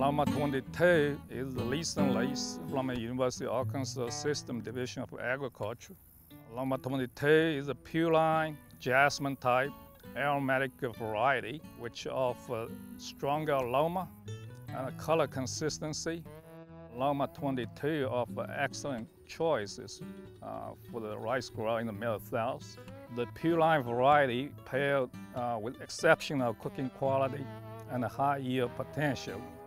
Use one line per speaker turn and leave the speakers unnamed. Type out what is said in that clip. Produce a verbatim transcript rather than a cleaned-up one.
Aroma twenty-two is recently from the University of Arkansas System Division of Agriculture. Aroma twenty-two is a pureline Jasmine-Type Aromatic variety which offers stronger aroma and a color consistency. Aroma twenty-two offers excellent choices uh, for the rice grower in the Mid-South. The pureline variety paired uh, with exceptional cooking quality and a high yield potential